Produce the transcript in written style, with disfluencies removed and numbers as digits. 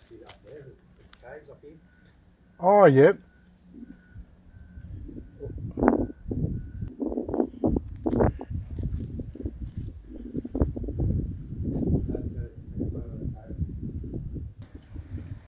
See that there? The caves up here. Oh, yep.